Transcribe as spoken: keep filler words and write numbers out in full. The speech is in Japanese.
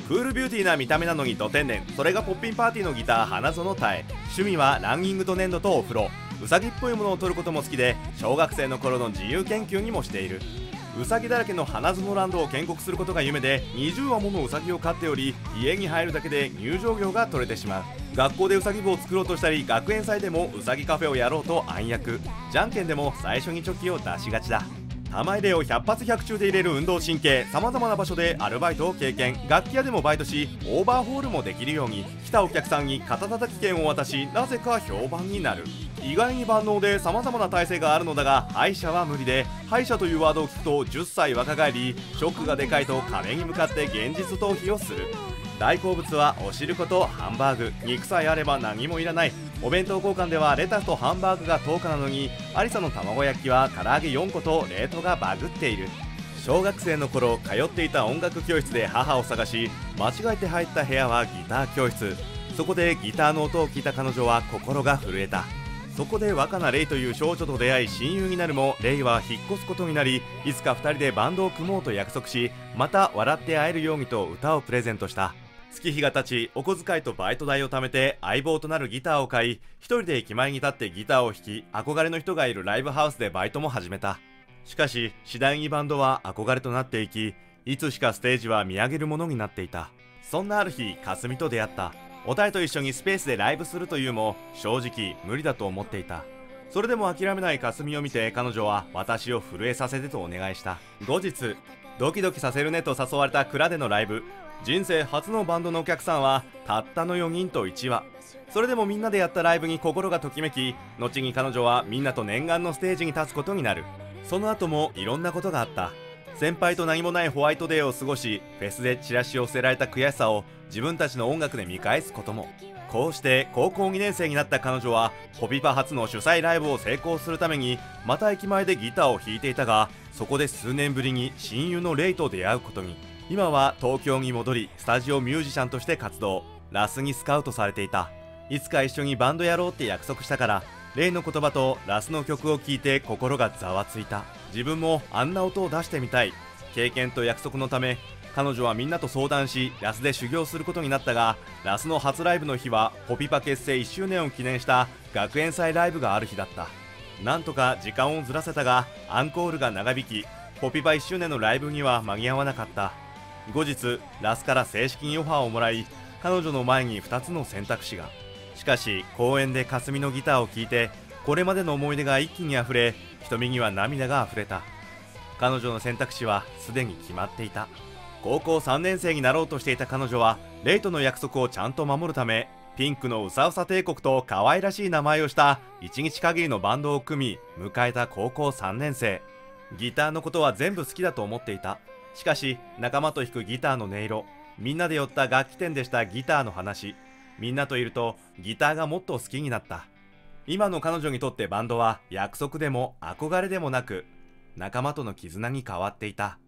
クールビューティーな見た目なのにド天然、それがポッピンパーティーのギター花園たえ。趣味はランニングと粘土とお風呂。うさぎっぽいものを撮ることも好きで、小学生の頃の自由研究にもしている。うさぎだらけの花園ランドを建国することが夢で、にじゅうわものうさぎを飼っており、家に入るだけで入場料が取れてしまう。学校でうさぎ部を作ろうとしたり、学園祭でもうさぎカフェをやろうと暗躍。じゃんけんでも最初にチョキを出しがちだ。玉入れをひゃく発ひゃく中で入れる運動神経。さまざまな場所でアルバイトを経験。楽器屋でもバイトし、オーバーホールもできるように。来たお客さんに肩たたき券を渡し、なぜか評判になる。意外に万能でさまざまな体勢があるのだが、歯医者は無理で、歯医者というワードを聞くとじゅっさい若返り、ショックがでかいと壁に向かって現実逃避をする。大好物はお汁粉とハンバーグ。肉さえあれば何もいらない。お弁当交換ではレタスとハンバーグがとおかなのに、アリサの卵焼きは唐揚げよんこと冷凍がバグっている。小学生の頃通っていた音楽教室で母を探し、間違えて入った部屋はギター教室。そこでギターの音を聞いた彼女は心が震えた。そこで若菜レイという少女と出会い親友になるも、レイは引っ越すことになり、いつかふたりでバンドを組もうと約束し、また笑って会えるようにと歌をプレゼントした。月日が経ち、お小遣いとバイト代を貯めて相棒となるギターを買い、一人で駅前に立ってギターを弾き、憧れの人がいるライブハウスでバイトも始めた。しかし次第にバンドは憧れとなっていき、いつしかステージは見上げるものになっていた。そんなある日、かすみと出会った。おたえと一緒にスペースでライブするというも、正直無理だと思っていた。それでも諦めないかすみを見て、彼女は私を震えさせてとお願いした。後日、ドキドキさせるねと誘われた蔵でのライブ。人生初のバンドのお客さんはたったのよにんといちわ。それでもみんなでやったライブに心がときめき、後に彼女はみんなと念願のステージに立つことになる。その後もいろんなことがあった。先輩と何もないホワイトデーを過ごし、フェスでチラシを捨てられた悔しさを自分たちの音楽で見返すことも。こうして高校にねん生になった彼女は、ポピパ初の主催ライブを成功するためにまた駅前でギターを弾いていたが、そこで数年ぶりに親友のレイと出会うことに。今は東京に戻り、スタジオミュージシャンとして活動。ラスにスカウトされていた。いつか一緒にバンドやろうって約束したから、レイの言葉とラスの曲を聴いて心がざわついた。自分もあんな音を出してみたい。経験と約束のため、彼女はみんなと相談し、ラスで修行することになったが、ラスの初ライブの日はポピパ結成いっしゅうねんを記念した学園祭ライブがある日だった。なんとか時間をずらせたが、アンコールが長引き、ポピパいっしゅうねんのライブには間に合わなかった。後日、ラスから正式にオファーをもらい、彼女の前にふたつの選択肢が。しかし公園でかすみのギターを聴いて、これまでの思い出が一気にあふれ、瞳には涙があふれた。彼女の選択肢はすでに決まっていた。高校さんねん生になろうとしていた彼女は、レイとの約束をちゃんと守るため、ピンクのうさうさ帝国と可愛らしい名前をしたいちにち限りのバンドを組み、迎えた高校さんねん生。ギターのことは全部好きだと思っていた。しかし仲間と弾くギターの音色、みんなで寄った楽器店でしたギターの話、みんなといるとギターがもっと好きになった。今の彼女にとってバンドは約束でも憧れでもなく、仲間との絆に変わっていた。